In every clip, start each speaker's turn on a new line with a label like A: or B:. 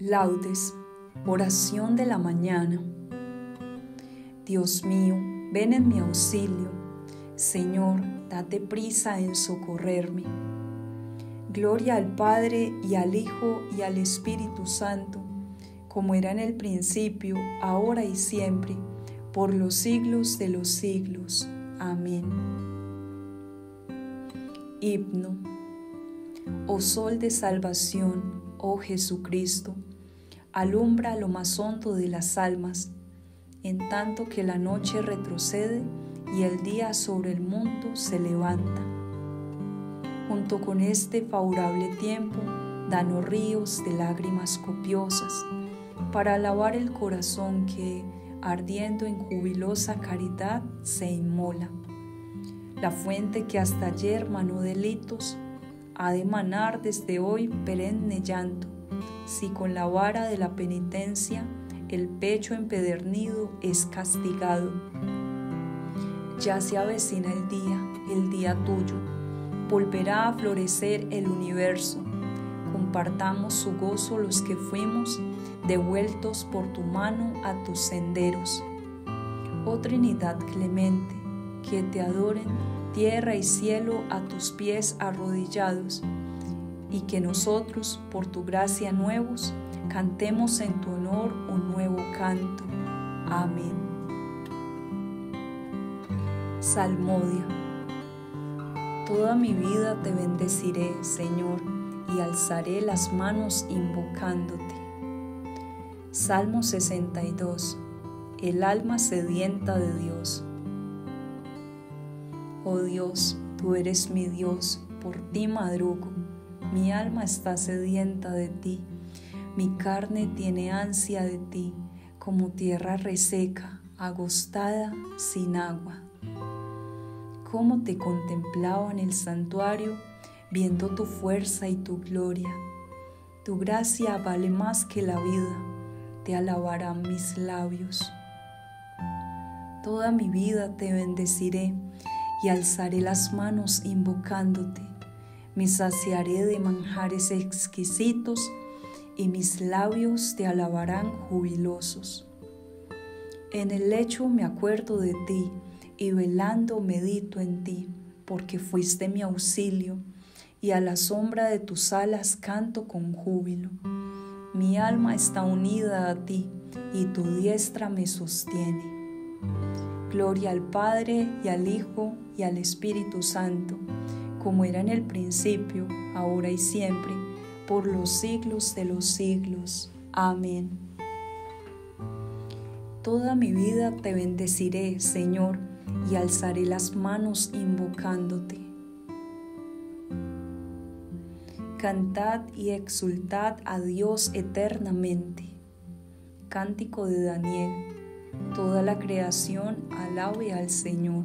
A: Laudes, oración de la mañana. Dios mío, ven en mi auxilio. Señor, date prisa en socorrerme. Gloria al Padre, y al Hijo, y al Espíritu Santo, como era en el principio, ahora y siempre, por los siglos de los siglos. Amén. Himno. Oh Sol de salvación, oh Jesucristo, alumbra lo más hondo de las almas, en tanto que la noche retrocede y el día sobre el mundo se levanta. Junto con este favorable tiempo, danos ríos de lágrimas copiosas, para alabar el corazón que, ardiendo en jubilosa caridad, se inmola. La fuente que hasta ayer manó delitos, ha de manar desde hoy perenne llanto, si con la vara de la penitencia el pecho empedernido es castigado. Ya se avecina el día tuyo, volverá a florecer el universo. Compartamos su gozo los que fuimos devueltos por tu mano a tus senderos. Oh Trinidad clemente, que te adoren tierra y cielo a tus pies arrodillados, y que nosotros, por tu gracia nuevos, cantemos en tu honor un nuevo canto. Amén. Salmodia. Toda mi vida te bendeciré, Señor, y alzaré las manos invocándote. Salmo 62. El alma sedienta de Dios. Oh Dios, tú eres mi Dios, por ti madrugo. Mi alma está sedienta de ti, mi carne tiene ansia de ti, como tierra reseca, agostada, sin agua. Cómo te contemplaba en el santuario, viendo tu fuerza y tu gloria. Tu gracia vale más que la vida, te alabarán mis labios. Toda mi vida te bendeciré, y alzaré las manos invocándote. Me saciaré de manjares exquisitos, y mis labios te alabarán jubilosos. En el lecho me acuerdo de ti, y velando medito en ti, porque fuiste mi auxilio, y a la sombra de tus alas canto con júbilo. Mi alma está unida a ti, y tu diestra me sostiene. Gloria al Padre, y al Hijo, y al Espíritu Santo, como era en el principio, ahora y siempre, por los siglos de los siglos. Amén. Toda mi vida te bendeciré, Señor, y alzaré las manos invocándote. Cantad y exultad a Dios eternamente. Cántico de Daniel. Toda la creación alabe al Señor.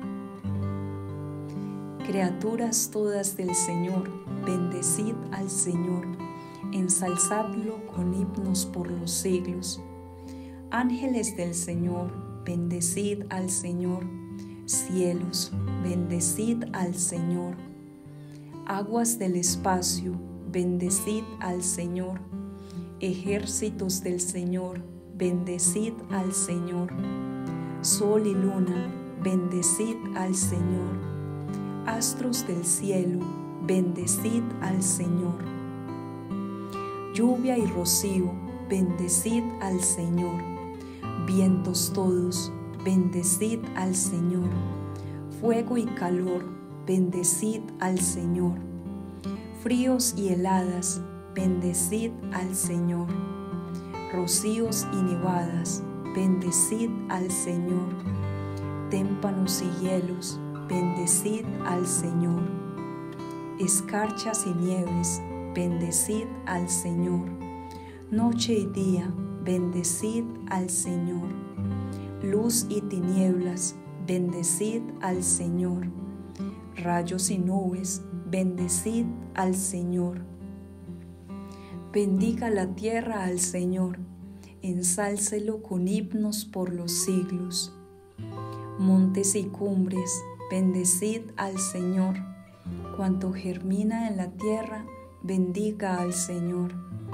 A: Criaturas todas del Señor, bendecid al Señor, ensalzadlo con himnos por los siglos. Ángeles del Señor, bendecid al Señor. Cielos, bendecid al Señor. Aguas del espacio, bendecid al Señor. Ejércitos del Señor, bendecid al Señor. Sol y luna, bendecid al Señor. Astros del cielo, bendecid al Señor. Lluvia y rocío, bendecid al Señor. Vientos todos, bendecid al Señor. Fuego y calor, bendecid al Señor. Fríos y heladas, bendecid al Señor. Rocíos y nevadas, bendecid al Señor. Témpanos y hielos, bendecid al Señor. Escarchas y nieves, bendecid al Señor. Noche y día, bendecid al Señor. Luz y tinieblas, bendecid al Señor. Rayos y nubes, bendecid al Señor. Bendiga la tierra al Señor, ensálcelo con himnos por los siglos. Montes y cumbres, bendecid al Señor. Cuanto germina en la tierra, bendiga al Señor.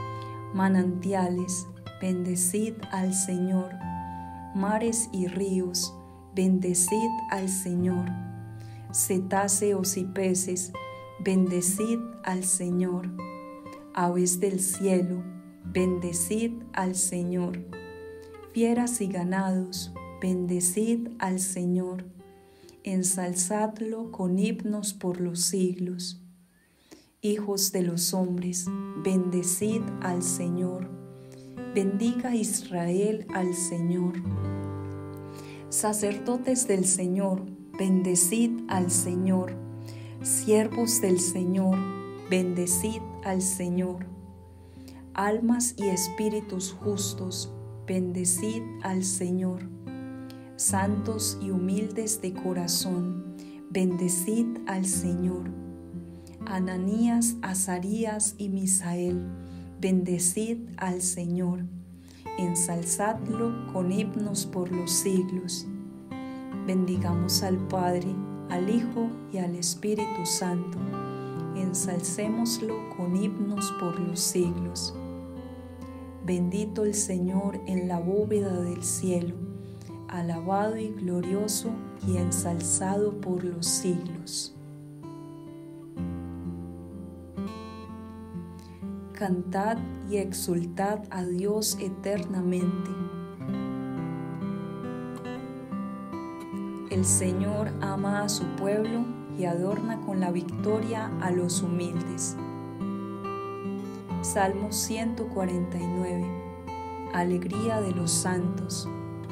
A: Manantiales, bendecid al Señor. Mares y ríos, bendecid al Señor. Cetáceos y peces, bendecid al Señor. Aves del cielo, bendecid al Señor. Fieras y ganados, bendecid al Señor. Ensalzadlo con himnos por los siglos. Hijos de los hombres, bendecid al Señor. Bendiga Israel al Señor. Sacerdotes del Señor, bendecid al Señor. Siervos del Señor, bendecid al Señor. Almas y espíritus justos, bendecid al Señor. Santos y humildes de corazón, bendecid al Señor. Ananías, Azarías y Misael, bendecid al Señor. Ensalzadlo con himnos por los siglos. Bendigamos al Padre, al Hijo y al Espíritu Santo. Ensalcémoslo con himnos por los siglos. Bendito el Señor en la bóveda del cielo, alabado y glorioso y ensalzado por los siglos. Cantad y exultad a Dios eternamente. El Señor ama a su pueblo y adorna con la victoria a los humildes. Salmo 149. Alegría de los santos.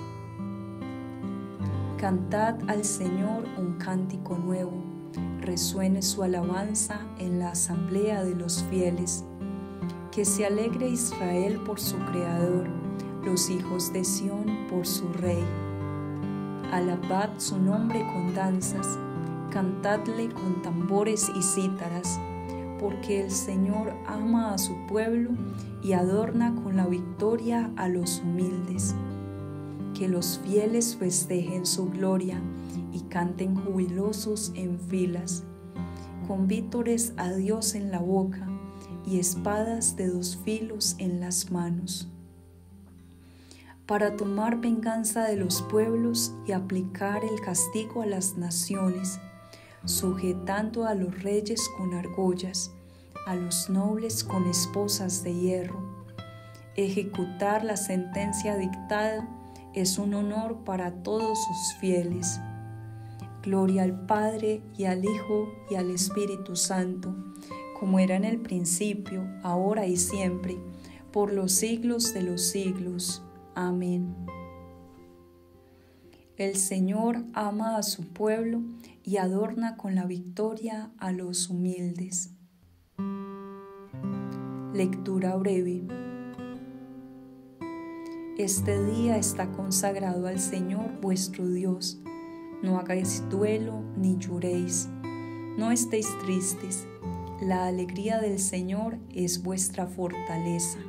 A: Cantad al Señor un cántico nuevo, resuene su alabanza en la asamblea de los fieles. Que se alegre Israel por su Creador, los hijos de Sión por su Rey. Alabad su nombre con danzas, cantadle con tambores y cítaras, porque el Señor ama a su pueblo y adorna con la victoria a los humildes. Que los fieles festejen su gloria y canten jubilosos en filas, con vítores a Dios en la boca y espadas de 2 filos en las manos, para tomar venganza de los pueblos y aplicar el castigo a las naciones, sujetando a los reyes con argollas, a los nobles con esposas de hierro. Ejecutar la sentencia dictada es un honor para todos sus fieles. Gloria al Padre y al Hijo y al Espíritu Santo, como era en el principio, ahora y siempre, por los siglos de los siglos. Amén. El Señor ama a su pueblo y adorna con la victoria a los humildes. Lectura breve. Este día está consagrado al Señor vuestro Dios. No hagáis duelo ni lloréis. No estéis tristes. La alegría del Señor es vuestra fortaleza.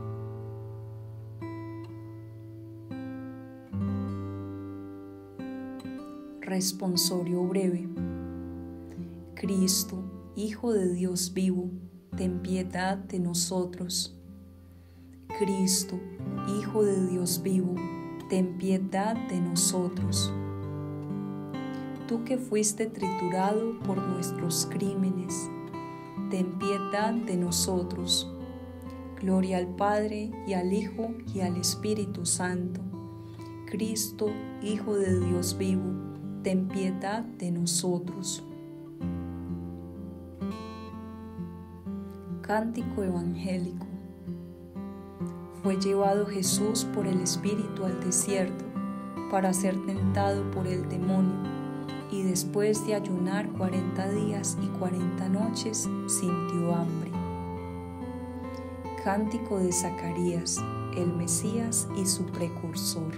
A: Responsorio breve. Cristo, Hijo de Dios vivo, ten piedad de nosotros. Cristo, Hijo de Dios vivo, ten piedad de nosotros. Tú que fuiste triturado por nuestros crímenes, ten piedad de nosotros. Gloria al Padre y al Hijo y al Espíritu Santo. Cristo, Hijo de Dios vivo, ten piedad de nosotros. Cántico evangélico. Fue llevado Jesús por el Espíritu al desierto para ser tentado por el demonio, y después de ayunar 40 días y 40 noches sintió hambre. Cántico de Zacarías, el Mesías y su precursor.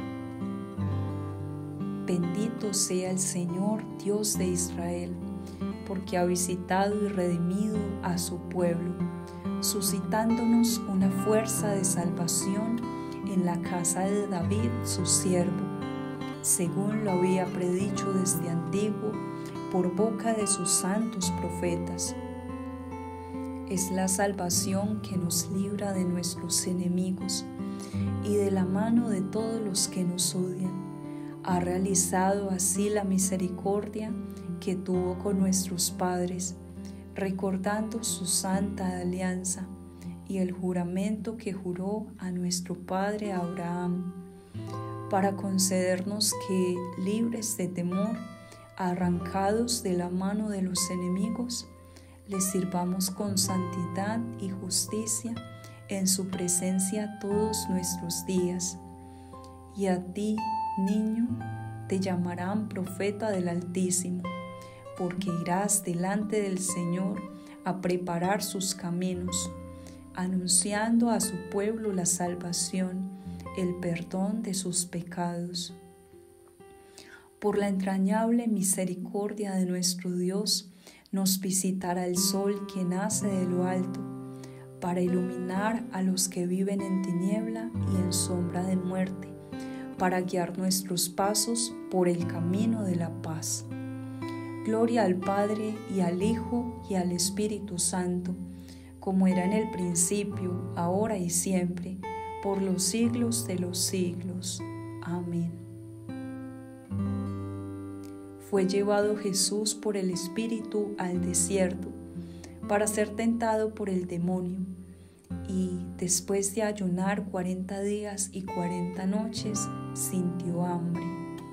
A: Bendito sea el Señor, Dios de Israel, porque ha visitado y redimido a su pueblo, suscitándonos una fuerza de salvación en la casa de David, su siervo, según lo había predicho desde antiguo por boca de sus santos profetas. es la salvación que nos libra de nuestros enemigos y de la mano de todos los que nos odian. Ha realizado así la misericordia que tuvo con nuestros padres, recordando su santa alianza y el juramento que juró a nuestro padre Abraham, para concedernos que, libres de temor, arrancados de la mano de los enemigos, les sirvamos con santidad y justicia en su presencia todos nuestros días. Y a ti, niño, te llamarán profeta del Altísimo, porque irás delante del Señor a preparar sus caminos, anunciando a su pueblo la salvación, el perdón de sus pecados. Por la entrañable misericordia de nuestro Dios, nos visitará el sol que nace de lo alto, para iluminar a los que viven en tiniebla y en sombra de muerte, para guiar nuestros pasos por el camino de la paz. Gloria al Padre y al Hijo y al Espíritu Santo, como era en el principio, ahora y siempre, por los siglos de los siglos. Amén. Fue llevado Jesús por el Espíritu al desierto para ser tentado por el demonio, y después de ayunar 40 días y 40 noches, sintió hambre.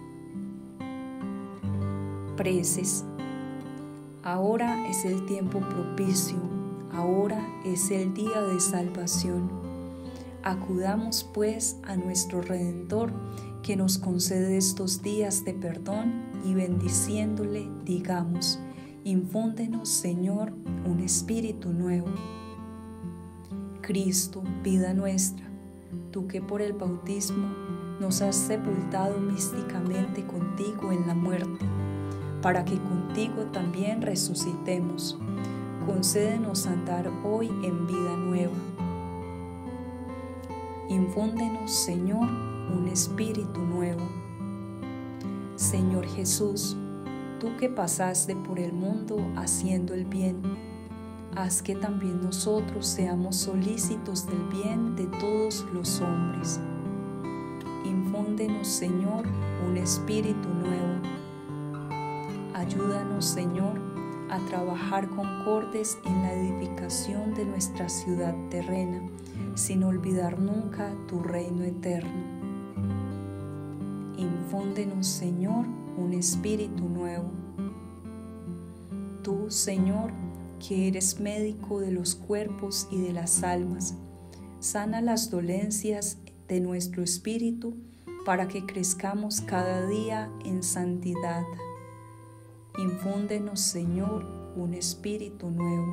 A: Preces. Ahora es el tiempo propicio, ahora es el día de salvación. Acudamos pues a nuestro Redentor, que nos concede estos días de perdón, y bendiciéndole digamos: infúndenos, Señor, un espíritu nuevo. Cristo, vida nuestra, tú que por el bautismo nos has sepultado místicamente contigo en la muerte, para que contigo también resucitemos, concédenos andar hoy en vida nueva. Infúndenos, Señor, un espíritu nuevo. Señor Jesús, tú que pasaste por el mundo haciendo el bien, haz que también nosotros seamos solícitos del bien de todos los hombres. Infúndenos, Señor, un espíritu nuevo. Ayúdanos, Señor, a trabajar concordes en la edificación de nuestra ciudad terrena, sin olvidar nunca tu reino eterno. Infúndenos, Señor, un espíritu nuevo. Tú, Señor, que eres médico de los cuerpos y de las almas, sana las dolencias de nuestro espíritu para que crezcamos cada día en santidad. Infúndenos, Señor, un espíritu nuevo.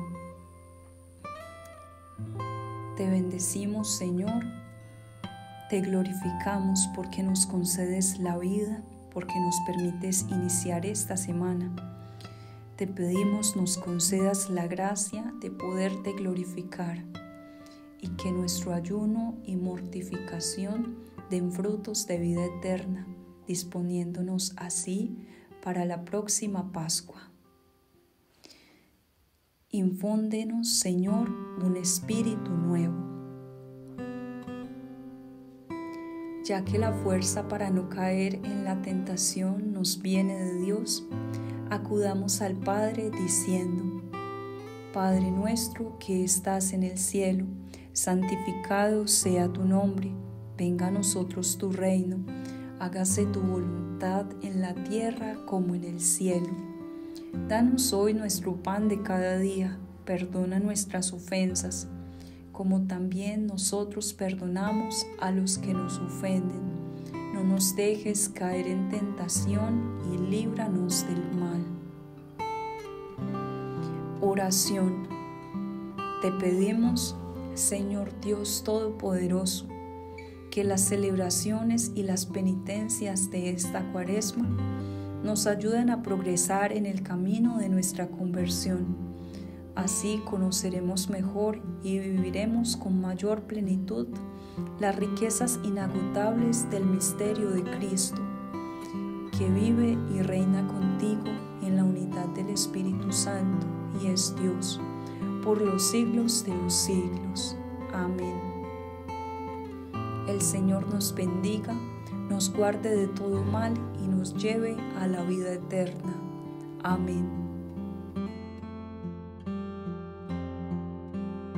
A: Te bendecimos, Señor. Te glorificamos porque nos concedes la vida, porque nos permites iniciar esta semana. Te pedimos nos concedas la gracia de poderte glorificar y que nuestro ayuno y mortificación den frutos de vida eterna, disponiéndonos así para la próxima Pascua. Infúndenos, Señor, un espíritu nuevo. Ya que la fuerza para no caer en la tentación nos viene de Dios, acudamos al Padre diciendo: Padre nuestro que estás en el cielo, santificado sea tu nombre, venga a nosotros tu reino, hágase tu voluntad en la tierra como en el cielo. Danos hoy nuestro pan de cada día, perdona nuestras ofensas, como también nosotros perdonamos a los que nos ofenden. No nos dejes caer en tentación y líbranos del mal. Oración. Te pedimos, Señor Dios Todopoderoso, que las celebraciones y las penitencias de esta Cuaresma nos ayuden a progresar en el camino de nuestra conversión. Así conoceremos mejor y viviremos con mayor plenitud las riquezas inagotables del misterio de Cristo, que vive y reina contigo en la unidad del Espíritu Santo y es Dios, por los siglos de los siglos. Amén. El Señor nos bendiga, nos guarde de todo mal y nos lleve a la vida eterna. Amén.